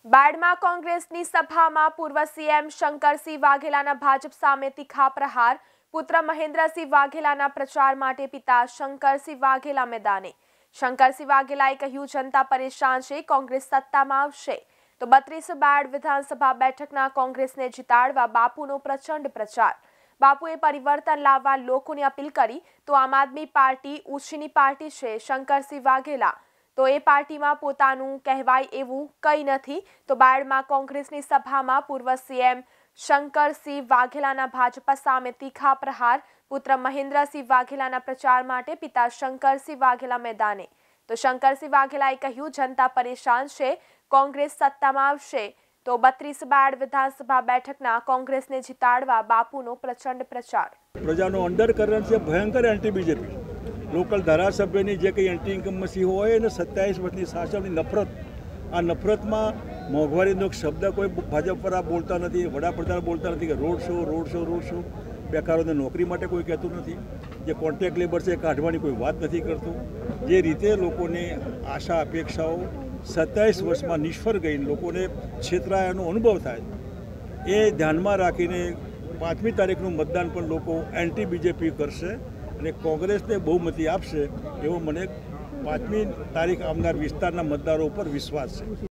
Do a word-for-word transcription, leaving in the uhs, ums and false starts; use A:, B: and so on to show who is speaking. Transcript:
A: બાયડમાં કોંગ્રેસની સભામાં પૂર્વ સીએમ શંકરસિંહ વાઘેલાના ભાજપ સામે તીખા પ્રહાર. પુત્ર મહેન્દ્રસિંહ વાઘેલાના પ્રચાર માટે પિતા શંકરસિંહ વાઘેલા મેદાને. શંકરસિંહ વાઘેલાએ કહ્યું, જનતા પરેશાન છે, કોંગ્રેસ સત્તામાં આવશે તો બત્રીસ બાયડ વિધાનસભા બેઠકના કોંગ્રેસને જીતાડવા બાપુનો પ્રચંડ પ્રચાર. બાપુએ પરિવર્તન લાવવા લોકોને અપીલ કરી તો આમ આદમી પાર્ટી ઉછીની પાર્ટી છે. શંકરસિંહ વાઘેલા તો એ પાર્ટીમાં પોતાનું કહેવાય એવું કંઈ નથી. તો બાયડમાં કોંગ્રેસની સભામાં પૂર્વ સીએમ શંકરસિંહ વાઘેલાના ભાજપ સામે તીખા પ્રહાર. પુત્ર મહેન્દ્રસિંહ વાઘેલાના પ્રચાર માટે પિતા શંકરસિંહ વાઘેલા મેદાને. તો શંકરસિંહ વાઘેલાએ કહ્યું, જનતા પરેશાન છે, કોંગ્રેસ સત્તામાં આવશે તો બત્રીસ બાયડ વિધાનસભા બેઠકના કોંગ્રેસને જીતાડવા બાપુનો પ્રચંડ પ્રચાર.
B: પ્રજાનો અંડરકરન્ટ છે, ભયંકર એન્ટી બીજેપી. લોકલ ધારાસભ્યની જે કંઈ એન્ટી ઇન્કમસી હોય અને સત્યાવીસ વર્ષની શાસનની નફરત, આ નફરતમાં મોંઘવારીનો શબ્દ કોઈ ભાજપ પર બોલતા નથી, વડાપ્રધાન બોલતા નથી કે road show road show road show બેકારોને નોકરી માટે કોઈ કહેતું નથી, જે કોન્ટ્રાક્ટ લેબર છે એ કાઢવાની કોઈ વાત નથી કરતું. જે રીતે લોકોની આશા અપેક્ષાઓ સત્યાવીસ વર્ષમાં નિષ્ફળ ગઈ, લોકોને છેતરાયાનો અનુભવ થાય, એ ધ્યાનમાં રાખીને પાંચમી તારીખનું મતદાન પણ લોકો એન્ટી બીજેપી કરશે અને કોંગ્રેસને બહુમતી આપશે એવો મને પાંચમી તારીખ આવનાર વિસ્તારના મતદારો ઉપર વિશ્વાસ છે.